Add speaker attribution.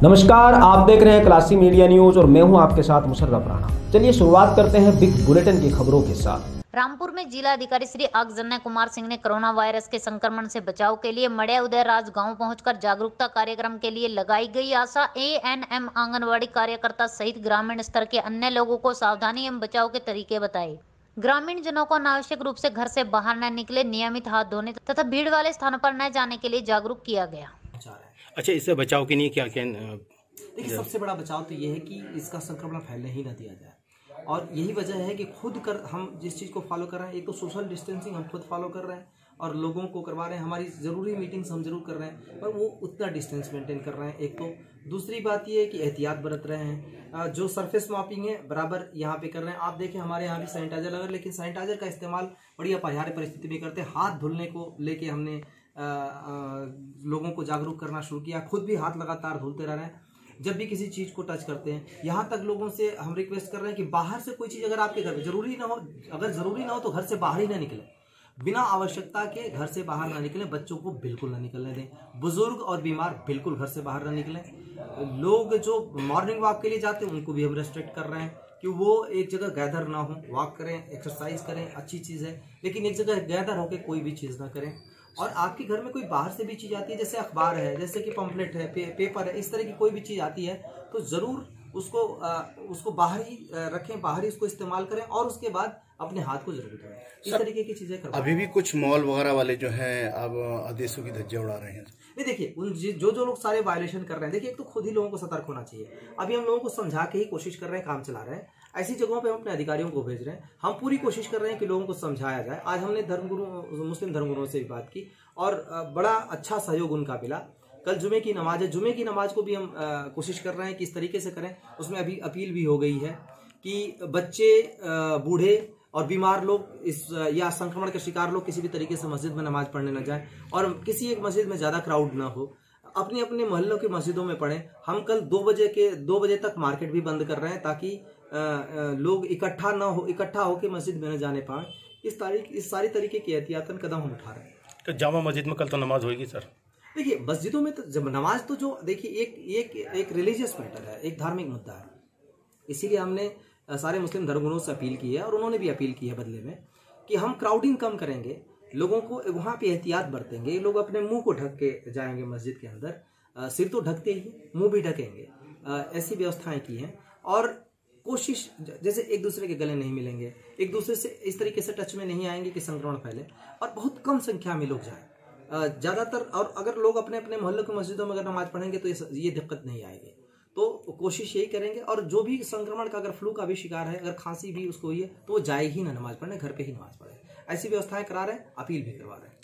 Speaker 1: नमस्कार, आप देख रहे हैं क्लासी मीडिया न्यूज और मैं हूं आपके साथ मुशर्रफ राणा। चलिए शुरुआत करते हैं बिग बुलेटिन की खबरों के साथ।
Speaker 2: रामपुर में जिला अधिकारी श्री अग्रजन्य कुमार सिंह ने कोरोना वायरस के संक्रमण से बचाव के लिए मड़िया उदयराज गांव पहुंचकर जागरूकता कार्यक्रम के लिए लगाई गई आशा एएनएम आंगनवाड़ी कार्यकर्ता सहित ग्रामीण स्तर के अन्य लोगों को सावधानी एवं बचाव के तरीके बताए। ग्रामीण जनों को अनावश्यक रूप से घर से बाहर न निकले, नियमित हाथ धोने तथा भीड़ वाले स्थानों पर न जाने के लिए जागरूक किया गया।
Speaker 3: अच्छा, इससे बचाव के लिए क्या क्या?
Speaker 4: देखिए, सबसे बड़ा बचाव तो ये है कि इसका संक्रमण फैलने ही ना दिया जाए। और यही वजह है कि खुद कर हम जिस चीज़ को फॉलो कर रहे हैं, एक तो सोशल डिस्टेंसिंग हम खुद फॉलो कर रहे हैं और लोगों को करवा रहे हैं। हमारी ज़रूरी मीटिंग्स हम जरूर कर रहे हैं पर वो उतना डिस्टेंस मेंटेन कर रहे हैं। एक तो दूसरी बात ये है कि एहतियात बरत रहे हैं। जो सरफेस मॉपिंग है बराबर यहाँ पे कर रहे हैं। आप देखें, हमारे यहाँ भी सैनिटाइजर लगा, लेकिन सैनिटाइजर का इस्तेमाल बड़ी अपरिहार्य परिस्थिति में करते हैं। हाथ धुलने को लेके हमने लोगों को जागरूक करना शुरू किया। खुद भी हाथ लगातार धुलते रह रहे हैं जब भी किसी चीज़ को टच करते हैं। यहाँ तक लोगों से हम रिक्वेस्ट कर रहे हैं कि बाहर से कोई चीज़ अगर आपके घर में जरूरी ना हो, अगर जरूरी ना हो तो घर से बाहर ही ना निकले। बिना आवश्यकता के घर से बाहर ना निकलें। बच्चों को बिल्कुल ना निकलने दें। बुजुर्ग और बीमार बिल्कुल घर से बाहर ना निकलें। लोग जो मॉर्निंग वॉक के लिए जाते हैं उनको भी हम रेस्ट्रिक्ट कर रहे हैं कि वो एक जगह गैदर ना हो। वॉक करें, एक्सरसाइज करें, अच्छी चीज़ है, लेकिन एक जगह गैदर होकर कोई भी चीज़ ना करें। और आपके घर में कोई बाहर से भी चीज़ आती है, जैसे अखबार है, जैसे कि पम्पलेट है, पेपर है, इस तरह की कोई भी चीज़ आती है तो ज़रूर उसको बाहर ही रखें, बाहर ही उसको इस्तेमाल करें और उसके बाद अपने हाथ को जरूर धोएं। इस तरीके की चीज़ें करें।
Speaker 3: अभी भी कुछ मॉल वगैरह वाले जो हैं अब आदेशों की धज्जियां उड़ा रहे हैं।
Speaker 4: नहीं, देखिए, उन जो लोग सारे वायलेशन कर रहे हैं, देखिए, एक तो खुद ही लोगों को सतर्क होना चाहिए। अभी हम लोगों को समझा के ही कोशिश कर रहे हैं, काम चला रहे हैं। ऐसी जगहों पे हम अपने अधिकारियों को भेज रहे हैं। हम पूरी कोशिश कर रहे हैं कि लोगों को समझाया जाए। आज हमने मुस्लिम धर्मगुरुओं से भी बात की और बड़ा अच्छा सहयोग उनका मिला। कल जुमे की नमाज है, जुमे की नमाज को भी हम कोशिश कर रहे हैं कि इस तरीके से करें। उसमें अभी अपील भी हो गई है कि बच्चे, बूढ़े और बीमार लोग या संक्रमण के शिकार लोग किसी भी तरीके से मस्जिद में नमाज पढ़ने न जाएं और किसी एक मस्जिद में ज़्यादा क्राउड ना हो। अपने अपने मोहल्लों की मस्जिदों में पढ़ें। हम कल 2 बजे तक मार्केट भी बंद कर रहे हैं ताकि लोग इकट्ठा होकर मस्जिद में न जाने पाए। इस सारी तरीके के एहतियातन कदम हम उठा रहे हैं।
Speaker 3: तो जामा मस्जिद में कल तो नमाज होगी सर?
Speaker 4: देखिए, मस्जिदों में तो जब नमाज तो जो देखिए एक रिलीजियस मैटर है, एक धार्मिक मुद्दा है। इसीलिए हमने सारे मुस्लिम धर्मगुरुओं से अपील की है और उन्होंने भी अपील की है बदले में कि हम क्राउडिंग कम करेंगे, लोगों को वहाँ पे एहतियात बरतेंगे। लोग अपने मुंह को ढक के जाएंगे मस्जिद के अंदर, सिर तो ढकते ही, मुंह भी ढकेंगे। ऐसी व्यवस्थाएं की हैं और कोशिश, जैसे एक दूसरे के गले नहीं मिलेंगे, एक दूसरे से इस तरीके से टच में नहीं आएंगे कि संक्रमण फैले, और बहुत कम संख्या में लोग जाएं ज़्यादातर। और अगर लोग अपने अपने मोहल्लों की मस्जिदों में अगर नमाज पढ़ेंगे तो ये दिक्कत नहीं आएगी। तो कोशिश यही करेंगे। और जो भी संक्रमण का, अगर फ्लू का भी शिकार है, अगर खांसी भी उसको हुई है, तो वो जाए ही ना नमाज पढ़ने, घर पे ही नमाज पढ़े। ऐसी व्यवस्थाएं करा रहे हैं, अपील भी करवा रहे हैं।